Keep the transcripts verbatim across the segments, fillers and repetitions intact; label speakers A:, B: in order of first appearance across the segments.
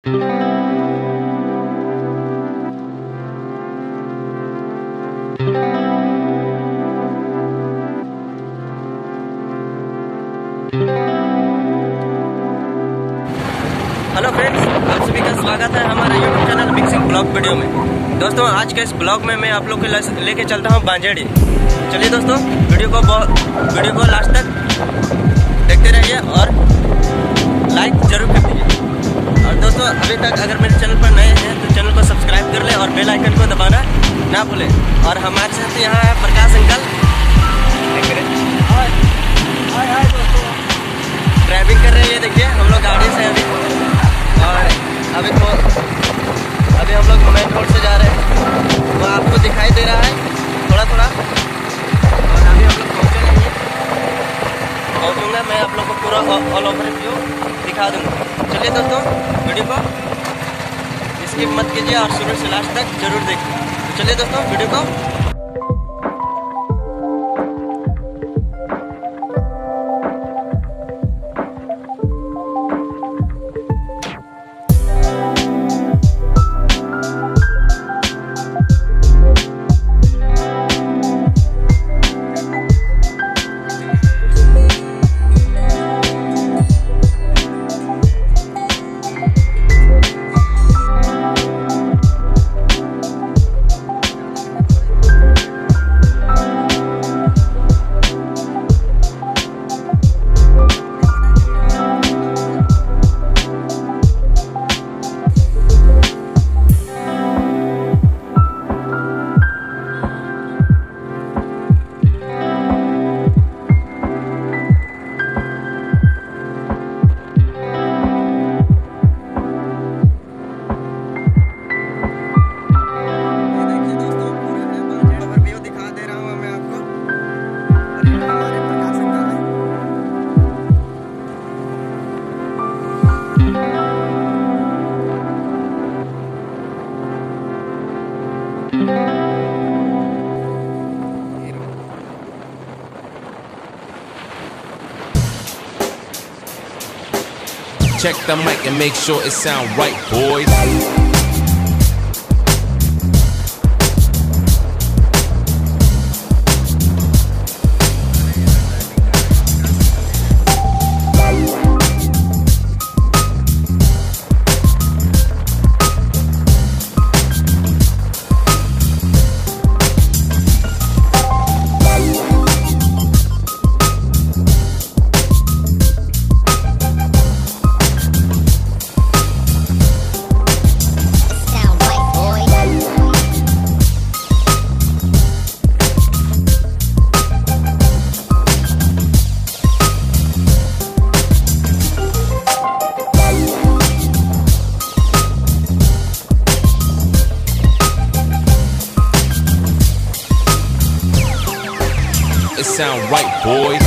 A: Hello friends, आप सभी का स्वागत है हमारे YouTube channel mixing blog video में। दोस्तों, आज के इस ब्लॉग में मैं आप लोग को लेके चलता हूँ बांजेड़ी। चलिए दोस्तों, वीडियो को वीडियो को लास्ट तक देखते रहिए और लाइक जरूर कर दीजिए। और दोस्तों, अभी तक अगर मेरे चैनल पर नए हैं तो चैनल को सब्सक्राइब कर ले और बेल आइकन को दबाना ना भूलें। और हमारे साथ यहाँ है प्रकाश अंकल, ड्राइविंग कर रहे हैं। ये देखिए, हम लोग गाड़ी से अभी और अभी तो अभी हम लोग मेन रोड से जा रहे हैं, वो आपको दिखाई दे रहा है थोड़ा थोड़ा। और अभी हम लोग पहुँचे नहीं, पहुँचूँगा मैं आप लोग को पूरा ऑल ओवर व्यू दिखा दूँगा। चलिए दोस्तों, वीडियो को स्किप मत कीजिए और शुरू से लास्ट तक जरूर देखिए। तो चलिए दोस्तों, वीडियो को
B: check the mic and make sure it sound right, boys. It sound right, boys.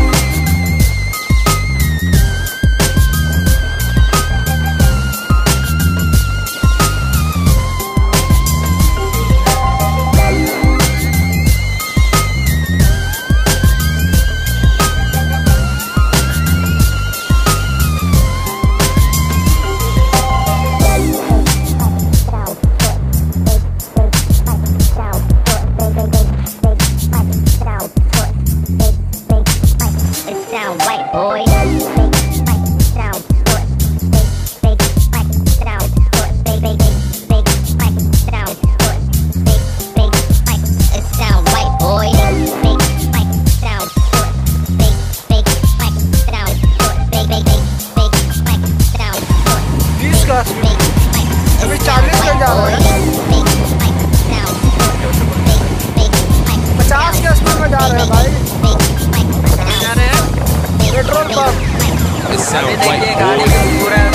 C: अभी चालीस पे जा रहे हैं, पचास के स्पीड में जा रहे हैं भाई।
A: जा रहे हैं
C: पेट्रोल पंप।
A: अभी देखिए गाड़ी पूरा